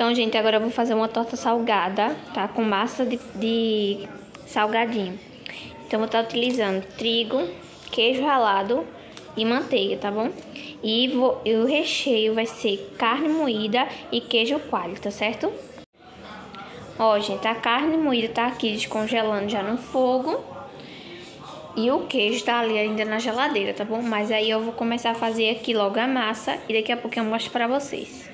Então, gente, agora eu vou fazer uma torta salgada, tá? Com massa de salgadinho. Então, eu vou estar utilizando trigo, queijo ralado e manteiga, tá bom? E o recheio vai ser carne moída e queijo coalho, tá certo? Ó, gente, a carne moída tá aqui descongelando já no fogo. E o queijo tá ali ainda na geladeira, tá bom? Mas aí eu vou começar a fazer aqui logo a massa e daqui a pouco eu mostro pra vocês.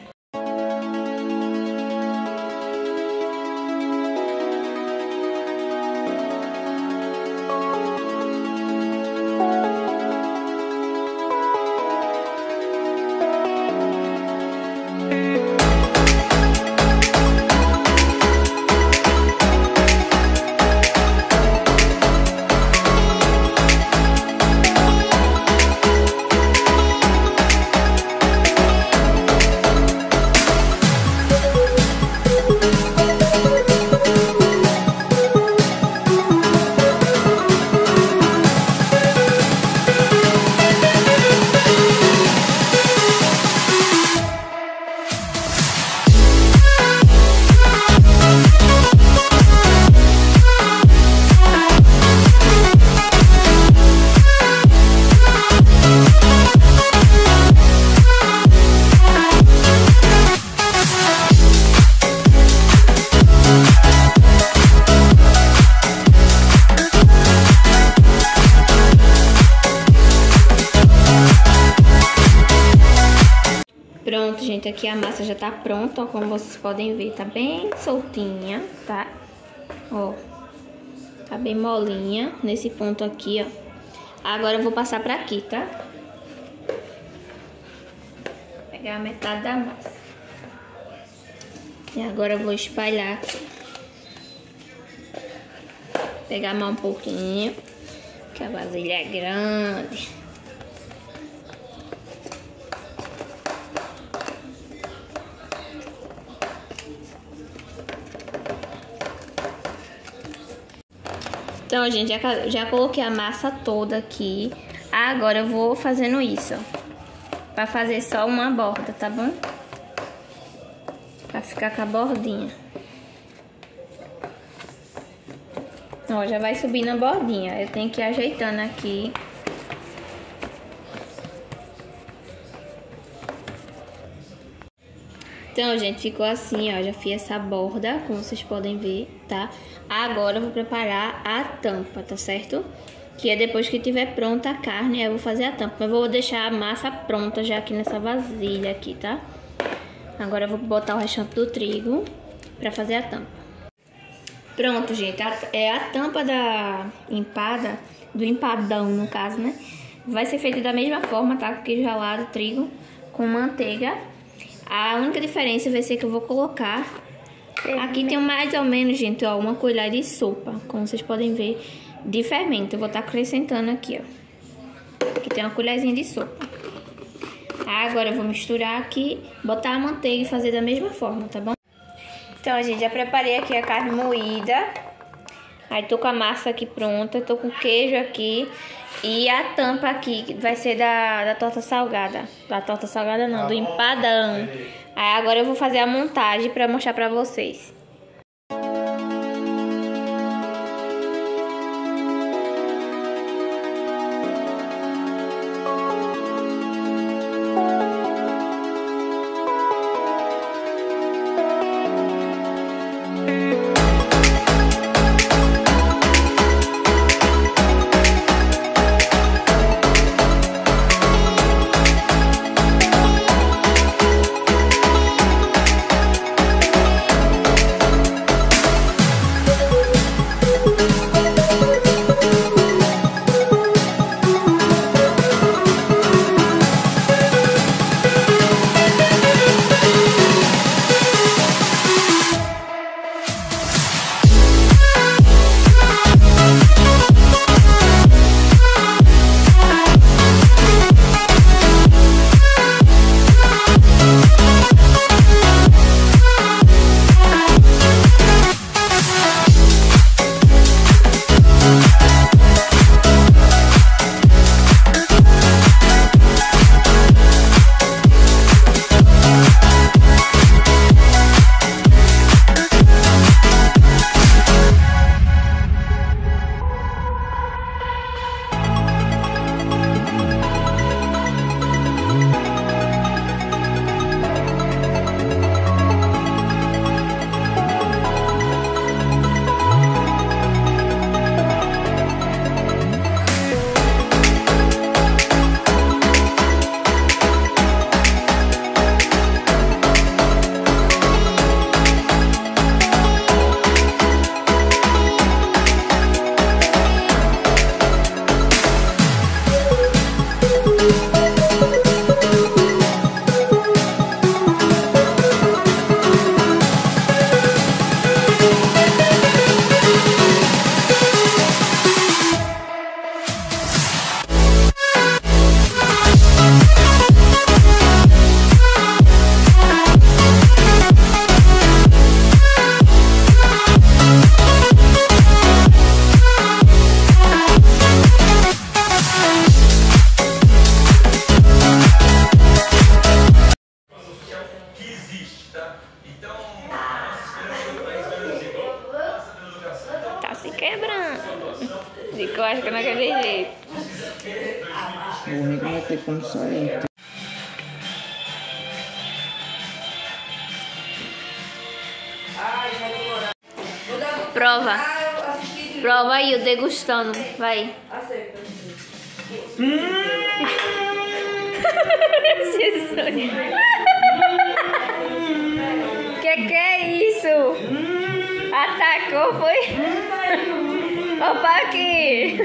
Pronto, gente, aqui a massa já tá pronta, ó, como vocês podem ver, tá bem soltinha, tá? Ó, tá bem molinha nesse ponto aqui, ó. Agora eu vou passar pra aqui, tá? Vou pegar a metade da massa. E agora eu vou espalhar aqui. Pegar mais um pouquinho, que a vasilha é grande. Então, gente, já coloquei a massa toda aqui. Agora eu vou fazendo isso, ó. Pra fazer só uma borda, tá bom? Pra ficar com a bordinha. Ó, já vai subindo a bordinha. Eu tenho que ir ajeitando aqui. Então, gente, ficou assim, ó, já fiz essa borda, como vocês podem ver, tá? Agora eu vou preparar a tampa, tá certo? Que é depois que tiver pronta a carne, aí eu vou fazer a tampa. Eu vou deixar a massa pronta já aqui nessa vasilha aqui, tá? Agora eu vou botar o restante do trigo pra fazer a tampa. Pronto, gente, a tampa da empada, do empadão no caso, né? Vai ser feita da mesma forma, tá? Com queijo ralado, trigo, com manteiga. A única diferença vai ser que eu vou colocar... Aqui tem mais ou menos, gente, ó, uma colher de sopa, como vocês podem ver, de fermento. Eu vou estar acrescentando aqui, ó. Aqui tem uma colherzinha de sopa. Agora eu vou misturar aqui, botar a manteiga e fazer da mesma forma, tá bom? Então, gente, já preparei aqui a carne moída. Aí tô com a massa aqui pronta, tô com o queijo aqui. E a tampa aqui, que vai ser da torta salgada. Da torta salgada não, do empadão. Aí agora eu vou fazer a montagem pra mostrar pra vocês. fica naquele jeito. O único vai ter como sair. Prova. Prova aí, eu degustando. Vai. Jesus. Que é isso? Atacou, foi? Opa, aqui.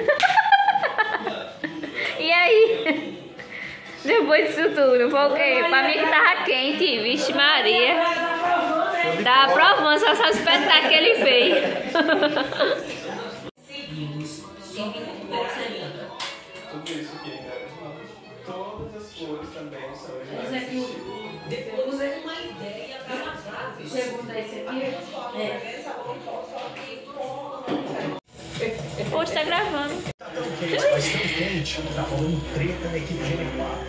E aí? Depois disso tudo, foi o quê? Pra mim que tava quente, vixe Maria. Tava provando, só o espetáculo que ele fez. Tudo isso aqui, né? Todas as cores também são iguais. Vamos ver uma ideia para matar. Segundo esse aqui? Hoje tá gravando. Tá tão quente, tá rolando treta na equipe de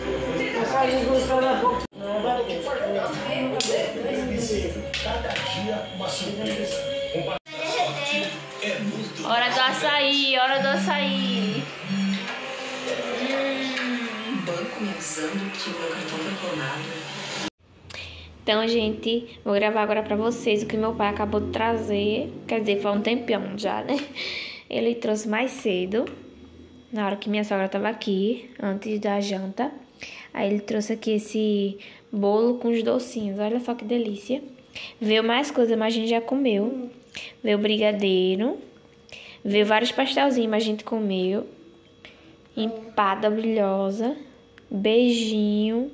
M4. Cada dia uma surpresa. Hora do açaí, hora do açaí. Banco me avisando que meu cartão foi clonado. Então, gente, vou gravar agora pra vocês o que meu pai acabou de trazer. Quer dizer, foi um tempão já, né? Ele trouxe mais cedo, na hora que minha sogra tava aqui, antes da janta. Aí ele trouxe aqui esse bolo com os docinhos. Olha só que delícia. Veio mais coisa, mas a gente já comeu. Veio brigadeiro. Veio vários pastelzinhos, mas a gente comeu. Empada brilhosa. Beijinho.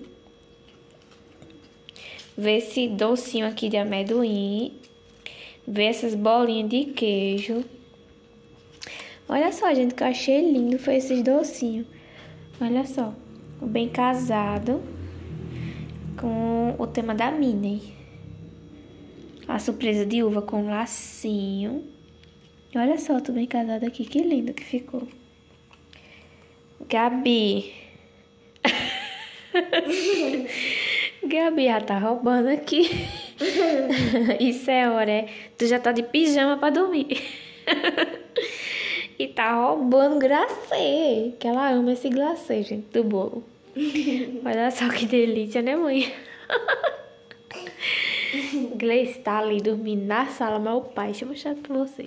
Veio esse docinho aqui de amendoim. Veio essas bolinhas de queijo. Olha só, gente, que eu achei lindo foi esses docinhos. Olha só. O bem casado. Com o tema da Minnie. A surpresa de uva com lacinho. Olha só, tô bem casada aqui. Que lindo que ficou. Gabi. Gabi já tá roubando aqui. Isso é hora, é? Tu já tá de pijama pra dormir. E tá roubando glacê. Que ela ama esse glacê, gente, do bolo. Olha só que delícia, né, mãe? Gleice tá ali dormindo na sala, mas o pai, deixa eu mostrar pra vocês.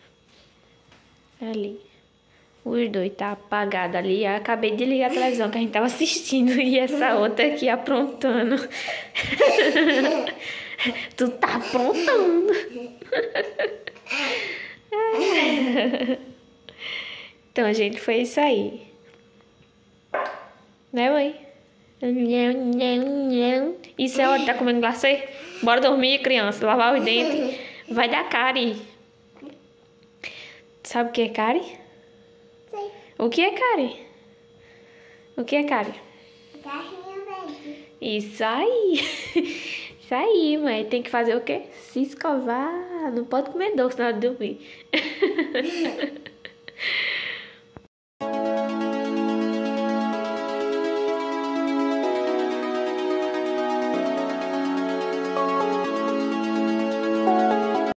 Ali. Os dois tá apagado ali. Eu acabei de ligar a televisão que a gente tava assistindo e essa outra aqui aprontando. Tu tá aprontando. Então, gente, foi isso aí. Né, mãe? Isso é hora de tá comendo glacê? Bora dormir, criança. Lavar os dentes. Vai dar cárie. Sabe o que é cárie? Sei. O que é cárie? O que é cárie? Garrinha verde. Isso aí. Isso aí, mãe. Tem que fazer o quê? Se escovar. Não pode comer doce na hora de dormir.